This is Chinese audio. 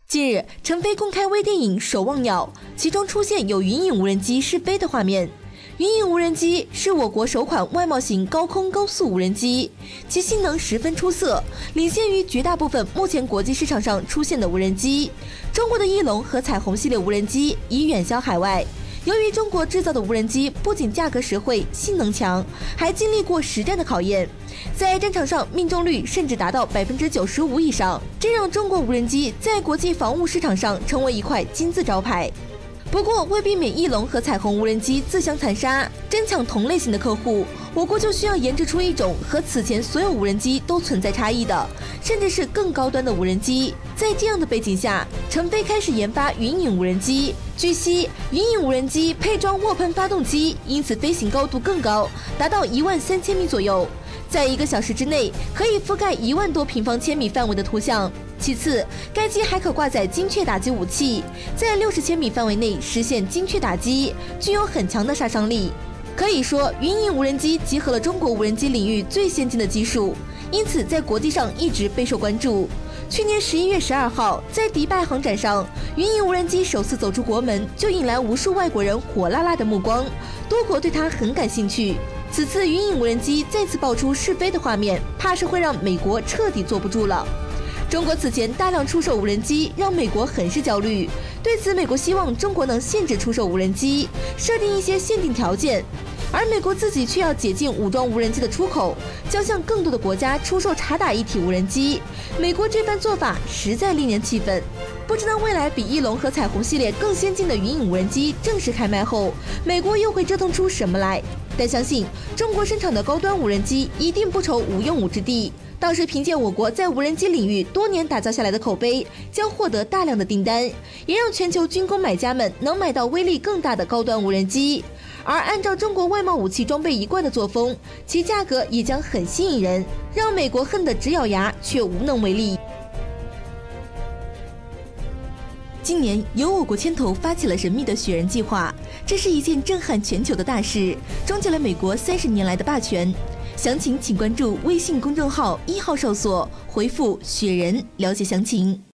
近日，陈飞公开微电影《守望鸟》，其中出现有云影无人机试飞的画面。云影无人机是我国首款外贸型高空高速无人机，其性能十分出色，领先于绝大部分目前国际市场上出现的无人机。中国的翼龙和彩虹系列无人机已远销海外。由于中国制造的无人机不仅价格实惠、性能强，还经历过实战的考验，在战场上命中率甚至达到95%以上，这让中国无人机在国际防务市场上成为一块金字招牌。不过，为避免翼龙和彩虹无人机自相残杀，争抢同类型的客户，我国就需要研制出一种和此前所有无人机都存在差异的，甚至是更高端的无人机。在这样的背景下，陈飞开始研发云影无人机。据悉，云影无人机配装涡喷发动机，因此飞行高度更高，达到13000米左右，在1个小时之内可以覆盖1万多平方千米范围的图像。其次，该机还可挂载精确打击武器，在60千米范围内实现精确打击，具有很强的杀伤力。可以说，云影无人机集合了中国无人机领域最先进的技术，因此在国际上一直备受关注。去年11月12号，在迪拜航展上，云影无人机首次走出国门，就引来无数外国人火辣辣的目光，多国对它很感兴趣。此次云影无人机再次爆出试飞的画面，怕是会让美国彻底坐不住了。中国此前大量出售无人机，让美国很是焦虑。对此，美国希望中国能限制出售无人机，设定一些限定条件，而美国自己却要解禁武装无人机的出口，将向更多的国家出售察打一体无人机。美国这番做法实在令人气愤。不知道未来比翼龙和彩虹系列更先进的云影无人机正式开卖后，美国又会折腾出什么来？但相信中国生产的高端无人机一定不愁无用武之地，到时凭借我国在无人机领域多年打造下来的口碑，将获得大量的订单，也让全球军工买家们能买到威力更大的高端无人机。而按照中国外贸武器装备一贯的作风，其价格也将很吸引人，让美国恨得直咬牙，却无能为力。今年由我国牵头发起了神秘的雪人计划，这是一件震撼全球的大事，终结了美国30年来的霸权。详情请关注微信公众号1号哨所，回复雪人了解详情。